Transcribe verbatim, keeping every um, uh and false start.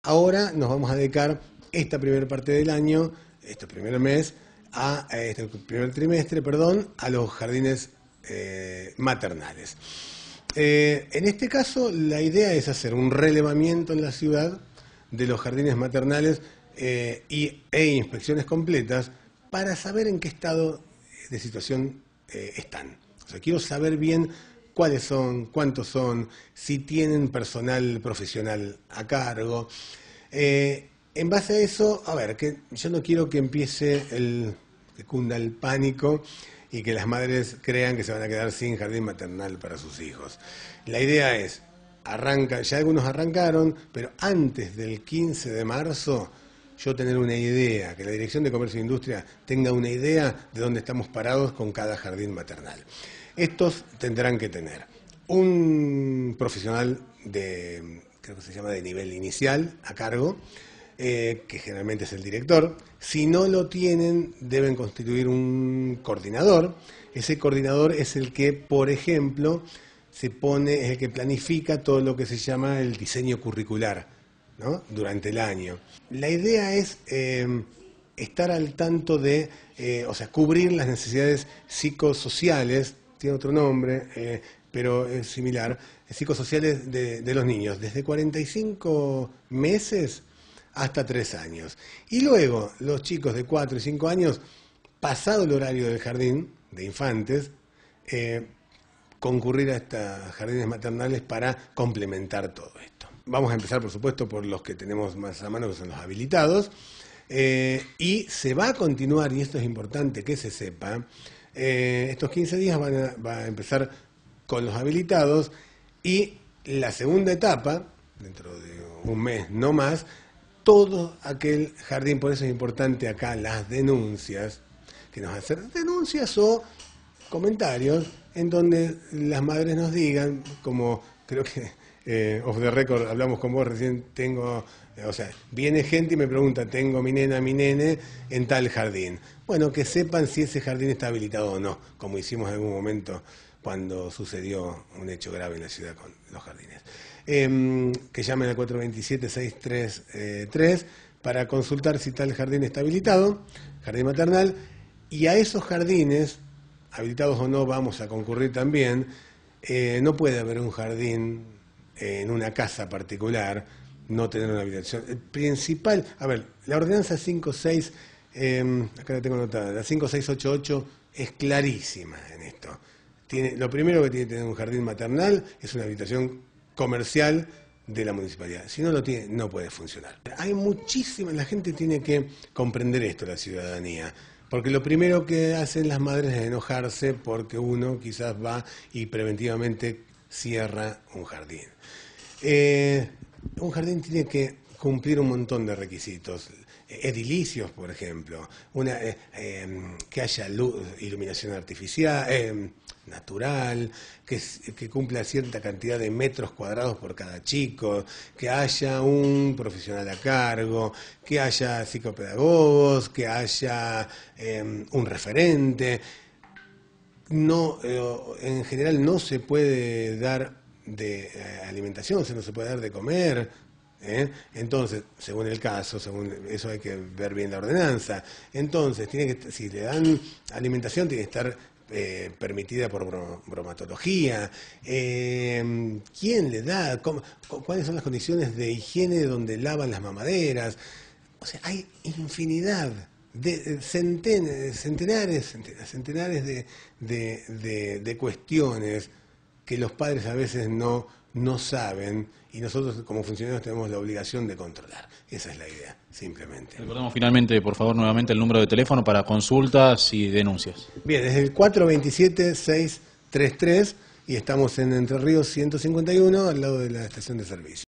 ahora nos vamos a dedicar esta primera parte del año, este primer mes, a este primer trimestre, perdón, a los jardines eh, maternales. Eh, en este caso, la idea es hacer un relevamiento en la ciudad de los jardines maternales eh, y, e inspecciones completas para saber en qué estado de situación eh, están. O sea, quiero saber bien cuáles son, cuántos son, si tienen personal profesional a cargo. Eh, en base a eso, a ver, que yo no quiero que empiece el, que cunda el pánico y que las madres crean que se van a quedar sin jardín maternal para sus hijos. La idea es, arranca, ya algunos arrancaron, pero antes del quince de marzo, yo tener una idea, que la Dirección de Comercio e Industria tenga una idea de dónde estamos parados con cada jardín maternal. Estos tendrán que tener un profesional de, creo que se llama de nivel inicial, a cargo, eh, que generalmente es el director. Si no lo tienen, deben constituir un coordinador. Ese coordinador es el que, por ejemplo, se pone, es el que planifica todo lo que se llama el diseño curricular, ¿no?, durante el año. La idea es eh, estar al tanto de, eh, o sea, cubrir las necesidades psicosociales, tiene otro nombre, eh, pero es similar, psicosociales de, de los niños, desde cuarenta y cinco meses hasta tres años. Y luego, los chicos de cuatro y cinco años, pasado el horario del jardín de infantes, eh, concurrir a estos jardines maternales para complementar todo esto. Vamos a empezar, por supuesto, por los que tenemos más a mano, que son los habilitados, eh, y se va a continuar, y esto es importante que se sepa, eh, estos quince días van a, va a empezar con los habilitados, y la segunda etapa, dentro de un mes no más, todo aquel jardín, por eso es importante acá las denuncias, que nos hacen denuncias o comentarios en donde las madres nos digan, como creo que eh, off the record hablamos con vos recién, tengo, eh, o sea, viene gente y me pregunta, tengo mi nena, mi nene en tal jardín. Bueno, que sepan si ese jardín está habilitado o no, como hicimos en algún momento cuando sucedió un hecho grave en la ciudad con los jardines. Eh, que llamen al cuatro dos siete, seis tres tres para consultar si tal jardín está habilitado, jardín maternal, y a esos jardines, habilitados o no, vamos a concurrir también. Eh, no puede haber un jardín en una casa particular, no tener una habitación. El principal, a ver, la ordenanza cinco seis, eh, acá la tengo anotada, la cinco seis ocho ocho es clarísima en esto. Tiene, lo primero que tiene que tener un jardín maternal es una habitación comercial de la municipalidad. Si no lo tiene, no puede funcionar. Hay muchísima, la gente tiene que comprender esto, la ciudadanía. Porque lo primero que hacen las madres es enojarse porque uno quizás va y preventivamente cierra un jardín. Eh, un jardín tiene que cumplir un montón de requisitos. Edilicios, por ejemplo, una, eh, eh, que haya luz, iluminación artificial, eh, natural, que, que cumpla cierta cantidad de metros cuadrados por cada chico, que haya un profesional a cargo, que haya psicopedagogos, que haya eh, un referente. No, eh, en general no se puede dar de eh, alimentación, no se puede dar de comer. ¿Eh? Entonces, según el caso, según eso hay que ver bien la ordenanza. Entonces, tiene que, si le dan alimentación, tiene que estar eh, permitida por bromatología. Eh, ¿Quién le da? ¿Cómo, ¿Cuáles son las condiciones de higiene donde lavan las mamaderas? O sea, hay infinidad de centenares, centenares, centenares de, de, de, de cuestiones que los padres a veces no, no saben, y nosotros como funcionarios tenemos la obligación de controlar. Esa es la idea, simplemente. Recordemos finalmente, por favor, nuevamente el número de teléfono para consultas y denuncias. Bien, es el cuatro dos siete, seis tres tres y estamos en Entre Ríos ciento cincuenta y uno, al lado de la estación de servicio.